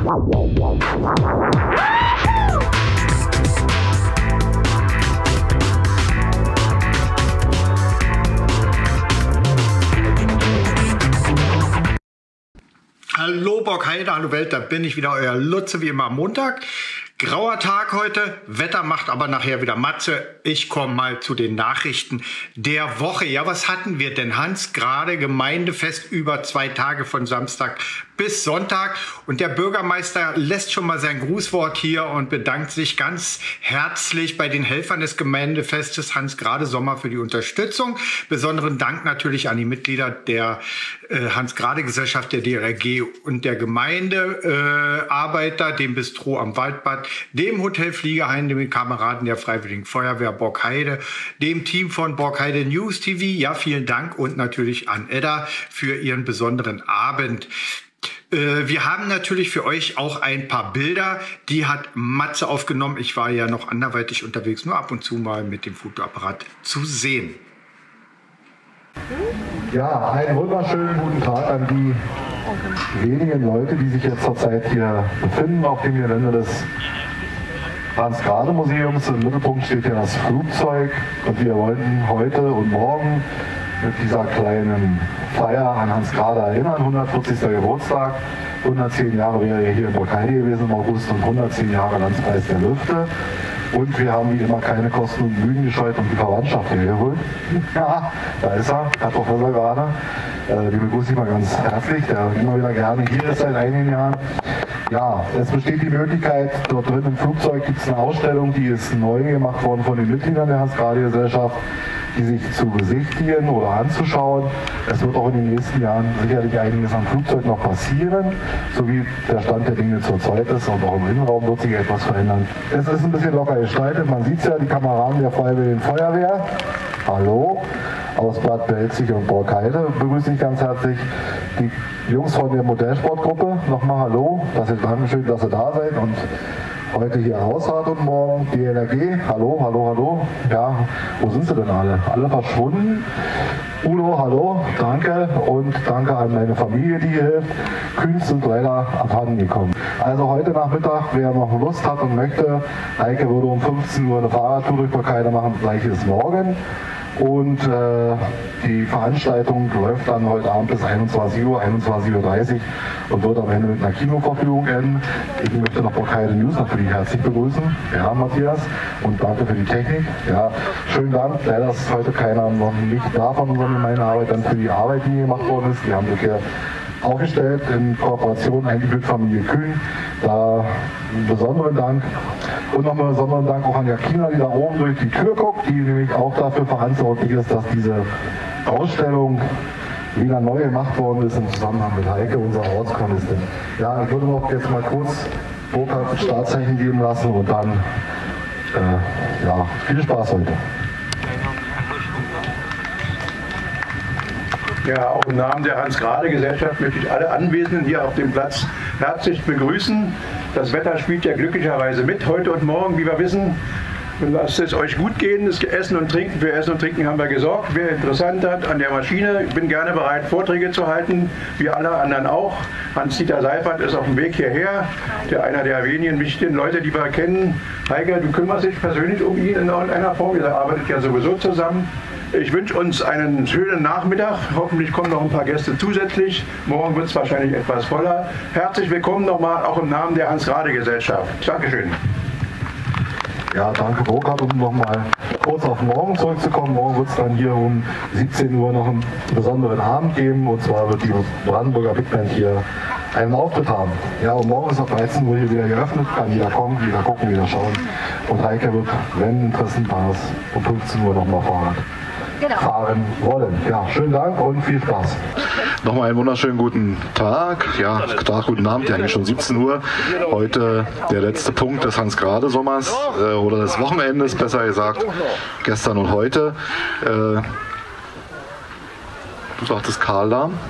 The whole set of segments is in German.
Hallo Borkheide, hallo Welt, da bin ich wieder, euer Lutze, wie immer am Montag. Grauer Tag heute, Wetter macht aber nachher wieder Matze. Ich komme mal zu den Nachrichten der Woche. Ja, was hatten wir denn, Hans? Gerade Gemeindefest über 2 Tage von Samstag bis Sonntag. Und der Bürgermeister lässt schon mal sein Grußwort hier und bedankt sich ganz herzlich bei den Helfern des Gemeindefestes Hans-Grade Sommer für die Unterstützung. Besonderen Dank natürlich an die Mitglieder der Hans-Grade-Gesellschaft, der DRG und der Gemeindearbeiter, dem Bistro am Waldbad, dem Hotel Fliegerhain, den Kameraden der Freiwilligen Feuerwehr Borkheide, dem Team von Borkheide News TV. Ja, vielen Dank und natürlich an Edda für ihren besonderen Abend. Wir haben natürlich für euch auch ein paar Bilder, die hat Matze aufgenommen. Ich war ja noch anderweitig unterwegs, nur ab und zu mal mit dem Fotoapparat zu sehen. Ja, einen wunderschönen guten Tag an die wenigen Leute, die sich jetzt zurzeit hier befinden auf dem Gelände des Hans-Grade-Museums. Im Mittelpunkt steht ja das Flugzeug und wir wollten heute und morgen mit dieser kleinen Feier an Hans-Grade erinnern. 140. Geburtstag, 110 Jahre wäre er hier in Borkheide gewesen im August und 110 Jahre Landspreis der Lüfte. Und wir haben wie immer keine Kosten und Mühen gescheut und die Verwandtschaft hergeholt. Ja, da ist er, Herr Professor Grade. Die begrüße ich mal ganz herzlich, der immer wieder gerne hier ist seit einigen Jahren. Ja, es besteht die Möglichkeit, dort drin im Flugzeug gibt es eine Ausstellung, die ist neu gemacht worden von den Mitgliedern der Hans-Grade-Gesellschaft, die sich zu besichtigen oder anzuschauen. Es wird auch in den nächsten Jahren sicherlich einiges am Flugzeug noch passieren, so wie der Stand der Dinge zurzeit ist und auch im Innenraum wird sich etwas verändern. Es ist ein bisschen locker gestaltet, man sieht es ja, die Kameraden der Freiwilligen Feuerwehr. Hallo, aus Bad Belzig und Borkheide begrüße ich ganz herzlich die Jungs von der Modellsportgruppe. Nochmal hallo, Dankeschön, dass ihr da seid und heute hier Hausrat und morgen die DLRG. Hallo, hallo, hallo. Ja, wo sind sie denn alle? Alle verschwunden. Udo, hallo, danke und danke an meine Familie, die hier hilft. Kühns sind leider abhanden gekommen. Also heute Nachmittag, wer noch Lust hat und möchte, Heike würde um 15 Uhr eine Fahrradtour durch Borkheide machen, gleiches morgen. Und die Veranstaltung läuft dann heute Abend bis 21 Uhr, 21:30 Uhr und wird am Ende mit einer Kinoverführung enden. Ich möchte noch Borkheide News natürlich herzlich begrüßen. Ja, Matthias, und danke für die Technik. Ja, schönen Dank. Leider ist heute keiner noch nicht da von unserer Gemeindearbeit, dann für die Arbeit, die gemacht worden ist. Die haben sich hier aufgestellt in Kooperation eigentlich mit Familie Kühn. Da einen besonderen Dank. Und nochmal einen besonderen Dank auch an Jakina, die da oben durch die Tür guckt, die nämlich auch dafür verantwortlich ist, dass diese Ausstellung wieder neu gemacht worden ist im Zusammenhang mit Heike, unserer Ortschronistin. Ja, ich würde noch jetzt mal kurz Burkhard ein Startzeichen geben lassen und dann ja, viel Spaß heute. Ja, auch im Namen der Hans-Grade-Gesellschaft möchte ich alle Anwesenden hier auf dem Platz herzlich begrüßen. Das Wetter spielt ja glücklicherweise mit heute und morgen, wie wir wissen. Lasst es euch gut gehen, das Essen und Trinken. Für Essen und Trinken haben wir gesorgt. Wer Interesse hat an der Maschine, ich bin gerne bereit, Vorträge zu halten, wie alle anderen auch. Hans-Dieter Seifert ist auf dem Weg hierher, einer der wenigen wichtigen Leute, die wir kennen. Heike, du kümmerst dich persönlich um ihn in irgendeiner Form, ihr arbeitet ja sowieso zusammen. Ich wünsche uns einen schönen Nachmittag. Hoffentlich kommen noch ein paar Gäste zusätzlich. Morgen wird es wahrscheinlich etwas voller. Herzlich willkommen nochmal, auch im Namen der Hans-Grade-Gesellschaft. Dankeschön. Ja, danke Burkhard, um nochmal kurz auf morgen zurückzukommen. Morgen wird es dann hier um 17 Uhr noch einen besonderen Abend geben. Und zwar wird die Brandenburger Big Band hier einen Auftritt haben. Ja, und morgen ist ab 13 Uhr hier wieder geöffnet. Kann jeder kommen, wieder gucken, wieder schauen. Und Heike wird, wenn Interessen da ist, um 15 Uhr nochmal fahren wollen. Ja, schönen Dank und viel Spaß. Nochmal einen wunderschönen guten Tag. Ja, guten Abend, ja eigentlich schon 17 Uhr. Heute der letzte Punkt des Hans-Grade-Sommers oder des Wochenendes, besser gesagt, gestern und heute. Du sagtest Karl da.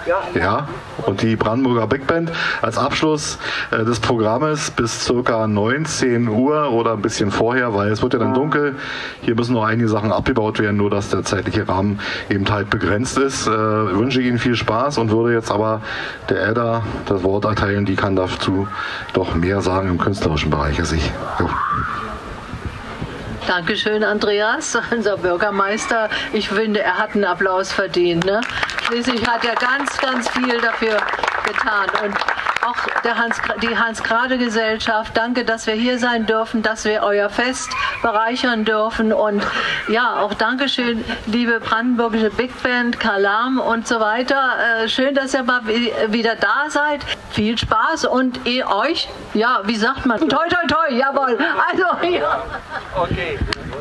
Ja, und die Brandenburger Big Band als Abschluss des Programmes bis ca. 19 Uhr oder ein bisschen vorher, weil es wird ja dann dunkel. Hier müssen noch einige Sachen abgebaut werden, nur dass der zeitliche Rahmen eben halt begrenzt ist. Wünsche Ihnen viel Spaß und würde jetzt aber der Edda das Wort erteilen, die kann dazu doch mehr sagen im künstlerischen Bereich als ich. Jo. Dankeschön, Andreas, unser Bürgermeister. Ich finde, er hat einen Applaus verdient. Ne? Schließlich hat er ganz, ganz viel dafür getan. Und auch die Hans-Grade-Gesellschaft, danke, dass wir hier sein dürfen, dass wir euer Fest bereichern dürfen. Und ja, auch Dankeschön, liebe brandenburgische Big Band, Kalam und so weiter. Schön, dass ihr mal wieder da seid. Viel Spaß und euch, ja, wie sagt man? Toi, toi, toi, jawohl. Also, ja. Okay.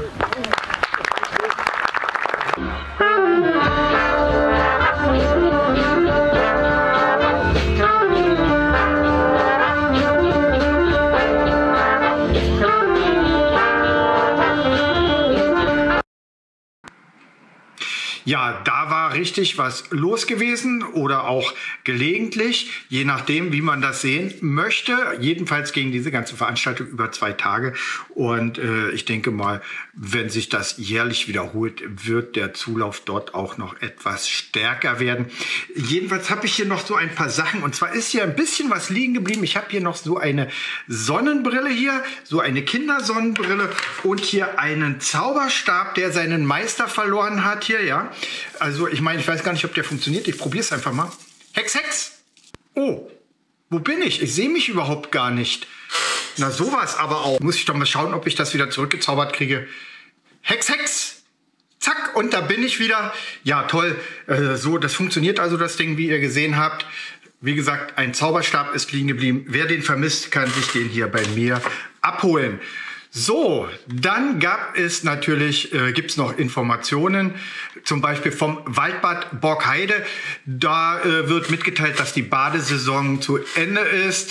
Ja, da war richtig was los gewesen oder auch gelegentlich, je nachdem, wie man das sehen möchte. Jedenfalls ging diese ganze Veranstaltung über 2 Tage und ich denke mal, wenn sich das jährlich wiederholt, wird der Zulauf dort auch noch etwas stärker werden. Jedenfalls habe ich hier noch so ein paar Sachen und zwar ist hier ein bisschen was liegen geblieben. Ich habe hier noch so eine Sonnenbrille hier, so eine Kindersonnenbrille und hier einen Zauberstab, der seinen Meister verloren hat hier, ja. Also ich meine, ich weiß gar nicht, ob der funktioniert. Ich probiere es einfach mal. Hex, Hex! Oh, wo bin ich? Ich sehe mich überhaupt gar nicht. Na sowas aber auch. Muss ich doch mal schauen, ob ich das wieder zurückgezaubert kriege. Hex, Hex! Zack, und da bin ich wieder. Ja, toll. So, das funktioniert also, das Ding, wie ihr gesehen habt. Wie gesagt, ein Zauberstab ist liegen geblieben. Wer den vermisst, kann sich den hier bei mir abholen. So, dann gibt's noch Informationen, zum Beispiel vom Waldbad Borgheide. Da wird mitgeteilt, dass die Badesaison zu Ende ist,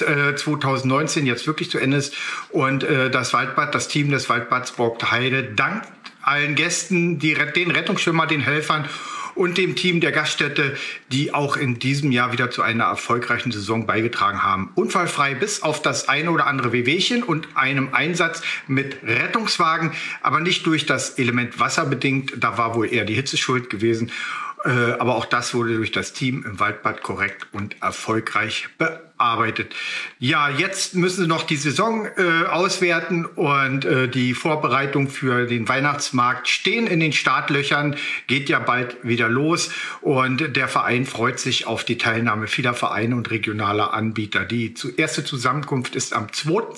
2019 jetzt wirklich zu Ende ist. Und das Team des Waldbads Borgheide dankt allen Gästen, den Rettungsschwimmer, den Helfern und dem Team der Gaststätte, die auch in diesem Jahr wieder zu einer erfolgreichen Saison beigetragen haben. Unfallfrei bis auf das eine oder andere Wehwehchen und einem Einsatz mit Rettungswagen, aber nicht durch das Element Wasser bedingt. Da war wohl eher die Hitze schuld gewesen. Aber auch das wurde durch das Team im Waldbad korrekt und erfolgreich bearbeitet. Ja, jetzt müssen sie noch die Saison auswerten und die Vorbereitung für den Weihnachtsmarkt stehen in den Startlöchern, geht ja bald wieder los und der Verein freut sich auf die Teilnahme vieler Vereine und regionaler Anbieter. Die erste Zusammenkunft ist am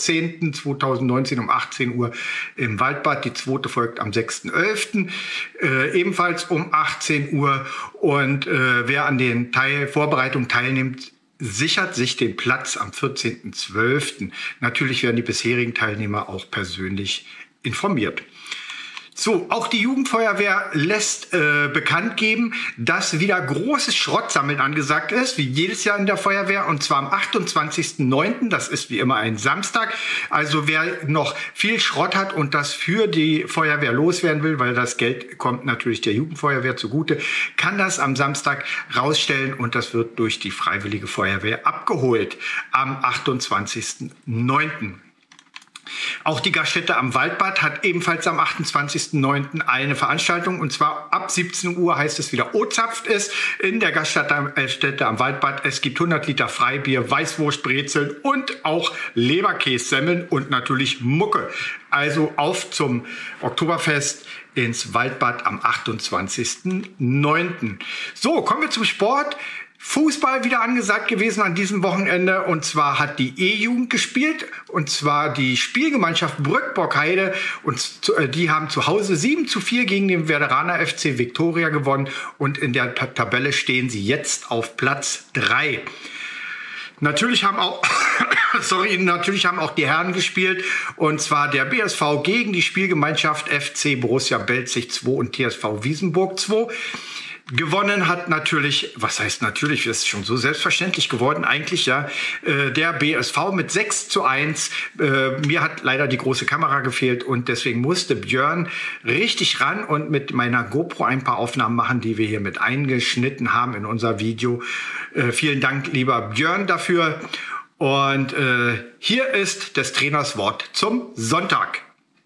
2.10.2019 um 18 Uhr im Waldbad, die zweite folgt am 6.11. Ebenfalls um 18 Uhr. Und wer an den Vorbereitungen teilnimmt, sichert sich den Platz am 14.12. Natürlich werden die bisherigen Teilnehmer auch persönlich informiert. So, auch die Jugendfeuerwehr lässt bekannt geben, dass wieder großes Schrottsammeln angesagt ist, wie jedes Jahr in der Feuerwehr, und zwar am 28.09., das ist wie immer ein Samstag. Also wer noch viel Schrott hat und das für die Feuerwehr loswerden will, weil das Geld kommt natürlich der Jugendfeuerwehr zugute, kann das am Samstag rausstellen und das wird durch die Freiwillige Feuerwehr abgeholt am 28.09. Auch die Gaststätte am Waldbad hat ebenfalls am 28.09. eine Veranstaltung, und zwar ab 17 Uhr heißt es wieder O-Zapft ist in der Gaststätte am Waldbad. Es gibt 100 Liter Freibier, Weißwurst, Brezeln und auch Leberkässemmeln und natürlich Mucke. Also auf zum Oktoberfest ins Waldbad am 28.09. So, kommen wir zum Sport. Fußball wieder angesagt gewesen an diesem Wochenende, und zwar hat die E-Jugend gespielt, und zwar die Spielgemeinschaft Brück-Borgheide, und die haben zu Hause 7:4 gegen den Werderaner FC Viktoria gewonnen und in der Tabelle stehen sie jetzt auf Platz 3. Natürlich haben auch die Herren gespielt, und zwar der BSV gegen die Spielgemeinschaft FC Borussia Belzig 2 und TSV Wiesenburg 2. Gewonnen hat natürlich, was heißt natürlich, das ist schon so selbstverständlich geworden eigentlich, ja, der BSV mit 6:1. Mir hat leider die große Kamera gefehlt und deswegen musste Björn richtig ran und mit meiner GoPro ein paar Aufnahmen machen, die wir hier mit eingeschnitten haben in unser Video. Vielen Dank, lieber Björn, dafür. Und hier ist des Trainers Wort zum Sonntag.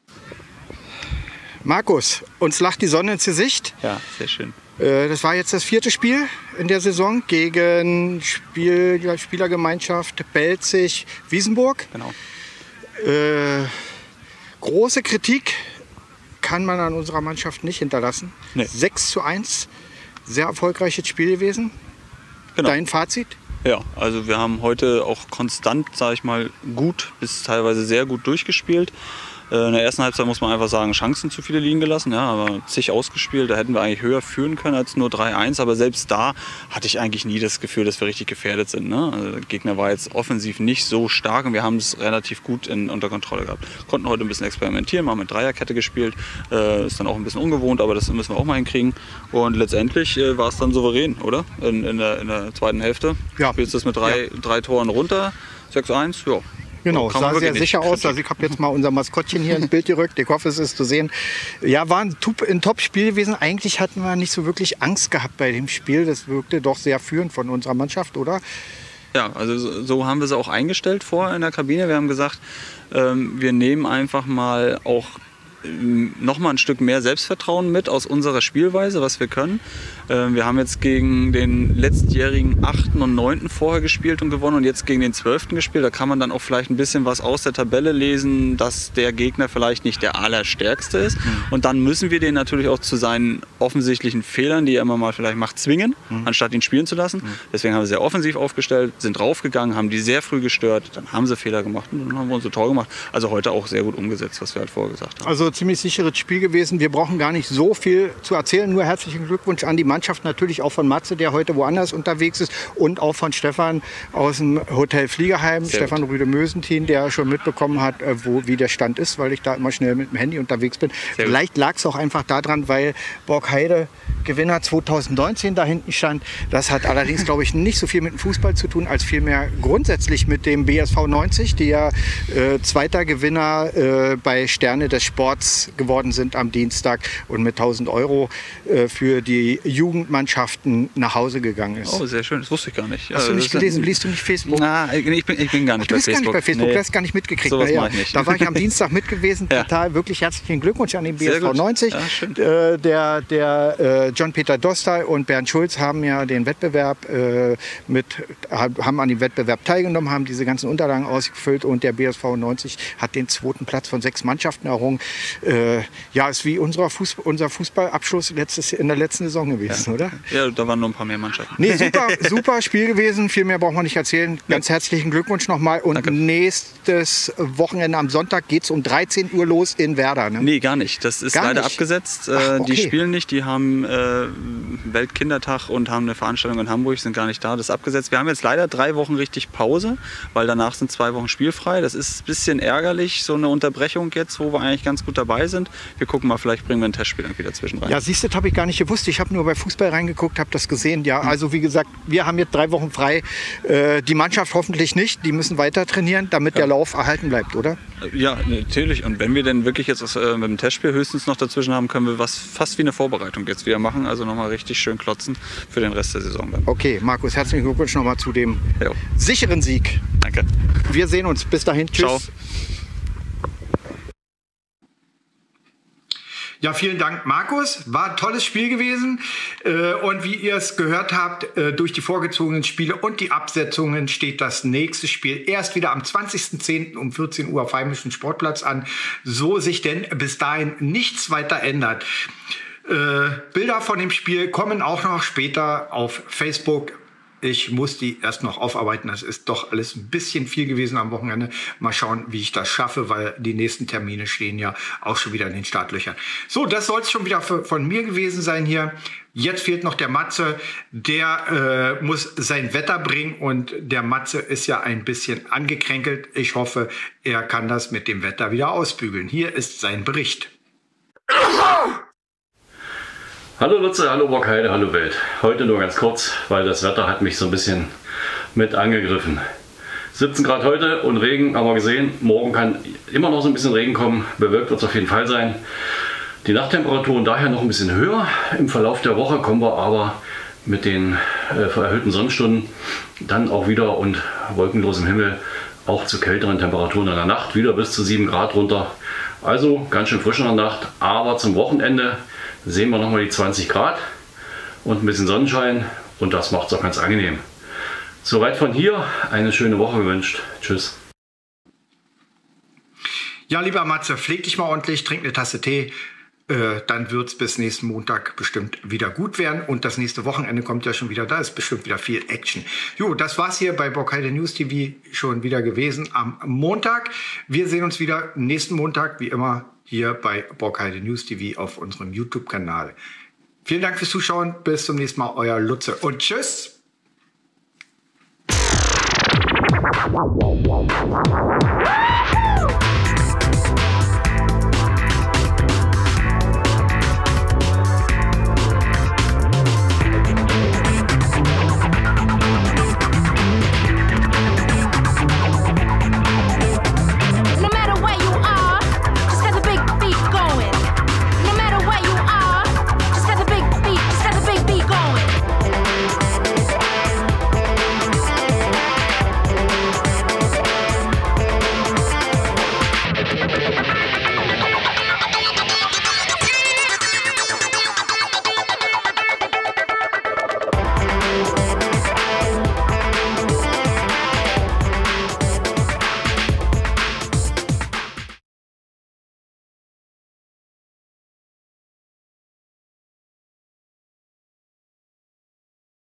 Markus, uns lacht die Sonne ins Gesicht. Ja, sehr schön. Das war jetzt das 4. Spiel in der Saison gegen Spielergemeinschaft Belzig-Wiesenburg. Genau. Große Kritik kann man an unserer Mannschaft nicht hinterlassen. Nee. 6:1, sehr erfolgreiches Spiel gewesen. Genau. Dein Fazit? Ja, also wir haben heute auch konstant, sage ich mal, gut bis teilweise sehr gut durchgespielt. In der ersten Halbzeit muss man einfach sagen, Chancen zu viele liegen gelassen, ja, aber zig ausgespielt, da hätten wir eigentlich höher führen können als nur 3:1, aber selbst da hatte ich eigentlich nie das Gefühl, dass wir richtig gefährdet sind. Ne? Also der Gegner war jetzt offensiv nicht so stark und wir haben es relativ gut unter Kontrolle gehabt. Konnten heute ein bisschen experimentieren, haben mit Dreierkette gespielt, ist dann auch ein bisschen ungewohnt, aber das müssen wir auch mal hinkriegen. Und letztendlich war es dann souverän, oder? In der zweiten Hälfte. Ja. Spielst du es mit drei Toren runter, 6:1, ja. Genau, sah sehr sicher aus. Also ich habe jetzt mal unser Maskottchen hier ins Bild gerückt. Ich hoffe, es ist zu sehen. Ja, war ein Top-Spiel gewesen. Eigentlich hatten wir nicht so wirklich Angst gehabt bei dem Spiel. Das wirkte doch sehr führend von unserer Mannschaft, oder? Ja, also so haben wir sie auch eingestellt vor in der Kabine. Wir haben gesagt, wir nehmen einfach mal auch noch mal ein Stück mehr Selbstvertrauen mit aus unserer Spielweise, was wir können. Wir haben jetzt gegen den letztjährigen 8. und 9. vorher gespielt und gewonnen und jetzt gegen den 12. gespielt. Da kann man dann auch vielleicht ein bisschen was aus der Tabelle lesen, dass der Gegner vielleicht nicht der allerstärkste ist. Und dann müssen wir den natürlich auch zu seinen offensichtlichen Fehlern, die er immer mal vielleicht macht, zwingen, anstatt ihn spielen zu lassen. Deswegen haben wir sehr offensiv aufgestellt, sind draufgegangen, haben die sehr früh gestört, dann haben sie Fehler gemacht und dann haben wir unser Tor gemacht. Also heute auch sehr gut umgesetzt, was wir halt vorher gesagt haben. Also ziemlich sicheres Spiel gewesen. Wir brauchen gar nicht so viel zu erzählen. Nur herzlichen Glückwunsch an die Mannschaft, natürlich auch von Matze, der heute woanders unterwegs ist, und auch von Stefan aus dem Hotel Fliegerheim, Stefan Rüde-Mösentin, der schon mitbekommen hat, wie der Stand ist, weil ich da immer schnell mit dem Handy unterwegs bin. Vielleicht lag es auch einfach daran, weil Borgheide Gewinner 2019 da hinten stand. Das hat allerdings, glaube ich, nicht so viel mit dem Fußball zu tun, als vielmehr grundsätzlich mit dem BSV 90, die ja zweiter Gewinner bei Sterne des Sports geworden sind am Dienstag und mit 1.000 € für die Jugendmannschaften nach Hause gegangen ist. Oh, sehr schön. Das wusste ich gar nicht. Hast du nicht gelesen? Liest du nicht Facebook? Na, ich bin gar nicht bei Facebook. Du bist gar nicht bei Facebook, du hast gar nicht mitgekriegt. Sowas mache ich nicht. Da war ich am Dienstag mit gewesen. Total, wirklich herzlichen Glückwunsch an den BSV 90. Ja, der John-Peter Dostal und Bernd Schulz haben ja den Wettbewerb haben an dem Wettbewerb teilgenommen, haben diese ganzen Unterlagen ausgefüllt und der BSV 90 hat den 2. Platz von 6 Mannschaften errungen. Ja, ist wie unser Fußballabschluss in der letzten Saison gewesen, oder? Ja, da waren noch ein paar mehr Mannschaften. Nee, super Spiel gewesen. Viel mehr braucht man nicht erzählen. Ganz herzlichen Glückwunsch nochmal. Und nächstes Wochenende am Sonntag geht es um 13 Uhr los in Werder. Ne? Nee, gar nicht. Das ist leider abgesetzt. Okay. Die spielen nicht. Die haben Weltkindertag und haben eine Veranstaltung in Hamburg, sind gar nicht da. Das ist abgesetzt. Wir haben jetzt leider 3 Wochen richtig Pause, weil danach sind 2 Wochen spielfrei. Das ist ein bisschen ärgerlich, so eine Unterbrechung jetzt, wo wir eigentlich ganz gut dabei sind. Wir gucken mal, vielleicht bringen wir ein Testspiel dann wieder zwischen rein. Ja, siehst du, das habe ich gar nicht gewusst. Ich habe nur bei Fußball reingeguckt, habe das gesehen. Ja, also wie gesagt, wir haben jetzt 3 Wochen frei. Die Mannschaft hoffentlich nicht. Die müssen weiter trainieren, damit der Lauf erhalten bleibt, oder? Ja, natürlich. Und wenn wir denn wirklich jetzt mit dem Testspiel höchstens noch dazwischen haben, können wir was fast wie eine Vorbereitung jetzt wieder machen. Also nochmal richtig schön klotzen für den Rest der Saison dann. Okay, Markus, herzlichen Glückwunsch nochmal zu dem sicheren Sieg. Danke. Wir sehen uns. Bis dahin. Tschüss. Ciao. Ja, vielen Dank, Markus. War ein tolles Spiel gewesen. Und wie ihr es gehört habt, durch die vorgezogenen Spiele und die Absetzungen steht das nächste Spiel erst wieder am 20.10. um 14 Uhr auf Heimischen Sportplatz an. So sich denn bis dahin nichts weiter ändert. Bilder von dem Spiel kommen auch noch später auf Facebook. Ich muss die erst noch aufarbeiten. Das ist doch alles ein bisschen viel gewesen am Wochenende. Mal schauen, wie ich das schaffe, weil die nächsten Termine stehen ja auch schon wieder in den Startlöchern. So, das soll es schon wieder von mir gewesen sein hier. Jetzt fehlt noch der Matze. Der muss sein Wetter bringen und der Matze ist ja ein bisschen angekränkelt. Ich hoffe, er kann das mit dem Wetter wieder ausbügeln. Hier ist sein Bericht. Hallo Lutze, hallo Borkheide, hallo Welt. Heute nur ganz kurz, weil das Wetter hat mich so ein bisschen mit angegriffen. 17 Grad heute und Regen haben wir gesehen. Morgen kann immer noch so ein bisschen Regen kommen. Bewölkt wird es auf jeden Fall sein. Die Nachttemperaturen daher noch ein bisschen höher. Im Verlauf der Woche kommen wir aber mit den erhöhten Sonnenstunden dann auch wieder und wolkenlosem Himmel auch zu kälteren Temperaturen in der Nacht. Wieder bis zu 7 Grad runter. Also ganz schön frisch in der Nacht. Aber zum Wochenende sehen wir nochmal die 20 Grad und ein bisschen Sonnenschein und das macht es auch ganz angenehm. Soweit von hier, eine schöne Woche gewünscht. Tschüss. Ja, lieber Matze, pfleg dich mal ordentlich, trink eine Tasse Tee, dann wird es bis nächsten Montag bestimmt wieder gut werden und das nächste Wochenende kommt ja schon wieder, da ist bestimmt wieder viel Action. Jo, das war's hier bei Borkheide News TV schon wieder gewesen am Montag. Wir sehen uns wieder nächsten Montag, wie immer, hier bei Borkheide News TV auf unserem YouTube-Kanal. Vielen Dank fürs Zuschauen, bis zum nächsten Mal, euer Lutze und tschüss!